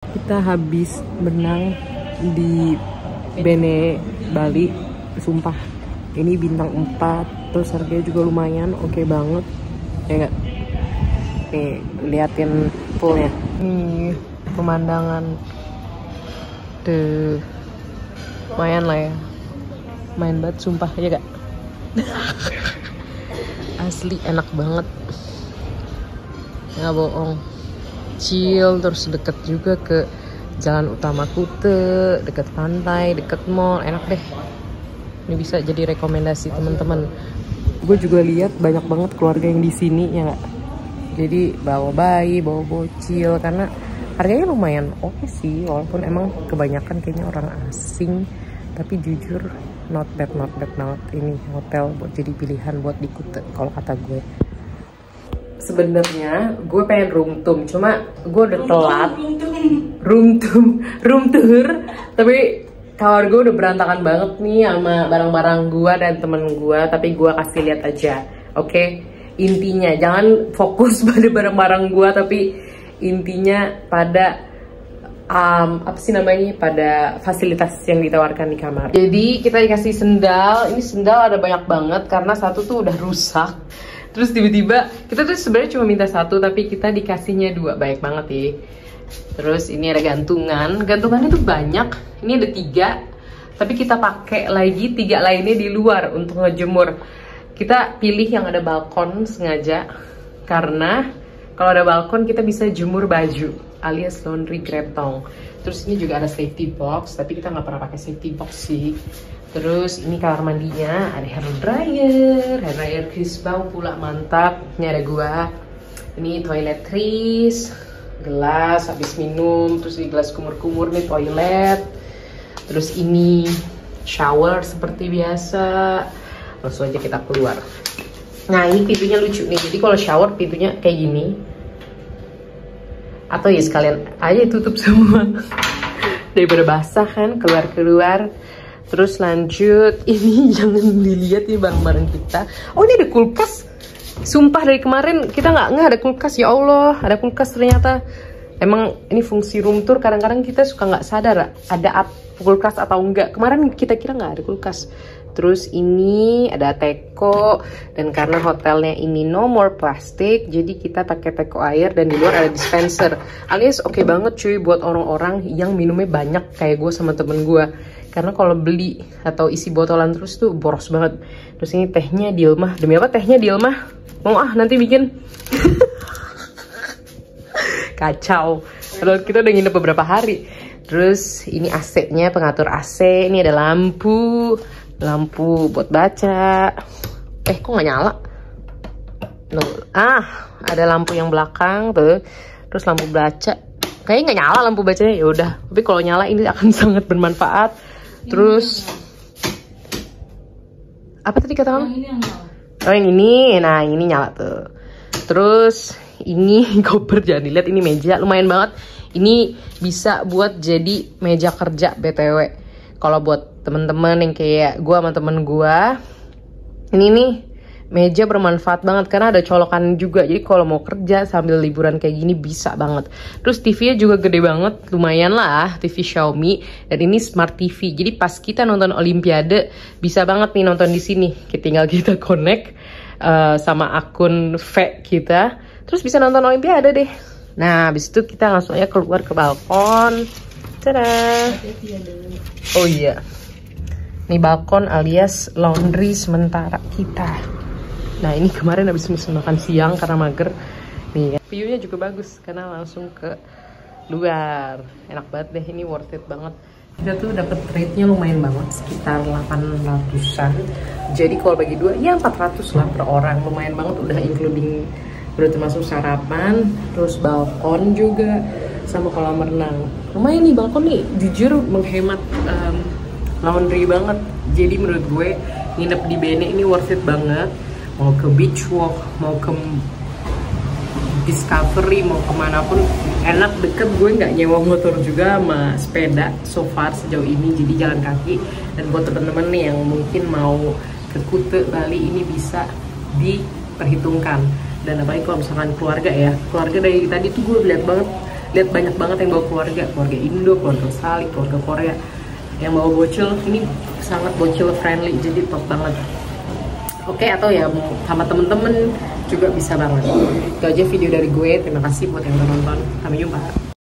Kita habis berenang di Bene Bali, sumpah ini bintang 4, terus harganya juga lumayan oke banget ya nggak? Nih liatin poolnya, nih pemandangan tuh lumayan lah ya, main banget sumpah ya gak? Asli enak banget, nggak bohong. Chill, terus deket juga ke jalan utama Kuta, deket pantai, deket mall, enak deh. Ini bisa jadi rekomendasi teman-teman. Gue juga lihat banyak banget keluarga yang di sini ya nggak. Jadi bawa bayi, bawa bocil, karena harganya lumayan oke sih, walaupun emang kebanyakan kayaknya orang asing. Tapi jujur not bad banget ini hotel buat jadi pilihan buat di Kuta kalau kata gue. Sebenarnya gue pengen room tour, cuma gue udah telat. Room tour, tapi kamar gue udah berantakan banget nih sama barang-barang gue dan temen gue. Tapi gue kasih lihat aja, oke? Intinya jangan fokus pada barang-barang gue, tapi intinya pada apa sih namanya, pada fasilitas yang ditawarkan di kamar. Jadi kita dikasih sendal. Ini sendal ada banyak banget karena satu tuh udah rusak. Terus tiba-tiba kita tuh sebenarnya cuma minta satu, tapi kita dikasihnya 2, baik banget ya. Terus ini ada gantungannya tuh banyak. Ini ada 3, tapi kita pakai lagi 3 lainnya di luar untuk ngejemur. Kita pilih yang ada balkon sengaja, karena kalau ada balkon kita bisa jemur baju alias laundry gretong. Terus ini juga ada safety box, tapi kita nggak pernah pakai safety box sih. Terus ini kamar mandinya, ada hair dryer Chris Bau pula, mantap. Ini ada gua. Ini toiletries, gelas habis minum, terus di gelas kumur-kumur nih toilet. Terus ini shower seperti biasa. Langsung aja kita keluar. Nah ini pintunya lucu nih, jadi kalau shower pintunya kayak gini. Atau ya sekalian aja tutup semua. Daripada basah kan, keluar-keluar. Terus lanjut, ini jangan dilihat nih barang-barang kita. Oh ini ada kulkas. Sumpah dari kemarin kita nggak ada kulkas, ya Allah. Ada kulkas ternyata. Emang ini fungsi room tour, kadang-kadang kita suka nggak sadar ada kulkas atau enggak. Kemarin kita kira nggak ada kulkas. Terus ini ada teko, dan karena hotelnya ini no more plastic, jadi kita pakai teko air dan di luar ada dispenser. Alias oke banget cuy buat orang-orang yang minumnya banyak kayak gue sama temen gue. Karena kalau beli atau isi botolan terus tuh boros banget. Terus ini tehnya Dilmah. Demi apa tehnya Dilmah? Mau nanti bikin. Kacau. Padahal kita udah nginep beberapa hari. Terus ini AC-nya, pengatur AC. Ini ada lampu buat baca. Kok nggak nyala? Ada lampu yang belakang tuh. Terus lampu baca. Kayaknya nggak nyala lampu bacanya, ya udah. Tapi kalau nyala ini akan sangat bermanfaat. Terus apa tadi kata kamu? Oh yang ini, nah ini nyala tuh. Terus ini koper, jangan dilihat, ini meja lumayan banget. Ini bisa buat jadi meja kerja BTW. Kalau buat temen-temen yang kayak gue sama temen gue, ini nih meja bermanfaat banget karena ada colokan juga. Jadi kalau mau kerja sambil liburan kayak gini bisa banget. Terus TV-nya juga gede banget, lumayan lah, TV Xiaomi, dan ini smart TV. Jadi pas kita nonton Olimpiade bisa banget nih nonton di sini. Tinggal kita connect sama akun V kita, terus bisa nonton Olimpiade deh. Nah, habis itu kita langsung aja keluar ke balkon. Tada. Oh iya. Ini balkon alias laundry sementara kita. Nah ini kemarin habis makan siang karena mager. Nih view-nya juga bagus karena langsung ke luar. Enak banget deh, ini worth it banget. Kita tuh dapat rate-nya lumayan banget, sekitar 800-an. Jadi kalau bagi 2 ya 400 lah per orang. Lumayan banget, udah including, udah termasuk sarapan, terus balkon juga sama kolam renang. Lumayan nih balkon nih, jujur menghemat laundry banget. Jadi menurut gue nginep di Bene ini worth it banget. Mau ke beach walk, mau ke Discovery, mau kemana pun enak, deket. Gue nggak nyewa motor juga sama sepeda so far sejauh ini, jadi jalan kaki. Dan buat temen-temen nih yang mungkin mau ke Kuta Bali ini bisa diperhitungkan. Dan apalagi kalau misalkan keluarga ya, keluarga dari tadi tuh gue lihat banget lihat banyak banget yang bawa keluarga Indo, keluarga Australia, keluarga Korea yang bawa bocil. Ini sangat bocil friendly, jadi top banget. Oke, atau ya mau sama temen-temen juga bisa banget. Itu aja video dari gue, terima kasih buat yang udah nonton, sampai jumpa.